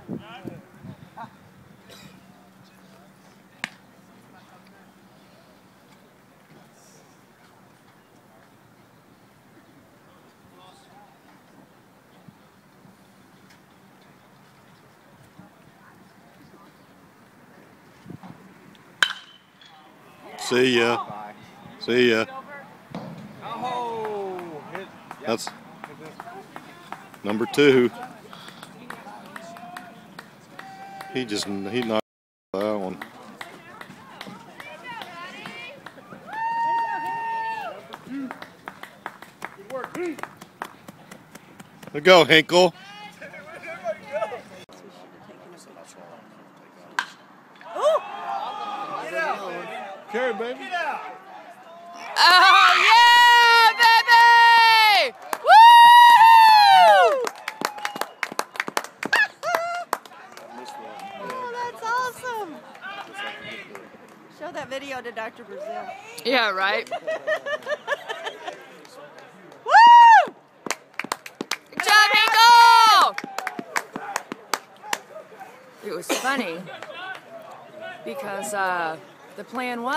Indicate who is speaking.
Speaker 1: See ya. See ya. That's number 2. He knocked that one. There go, Hinkle. Carry, baby.
Speaker 2: Oh, yeah, baby! Woo!
Speaker 3: Oh, that's awesome. Show that video to Dr. Brazil.
Speaker 2: Yeah, right?
Speaker 3: Woo!
Speaker 2: Good job, Hinkle! It was funny because the plan was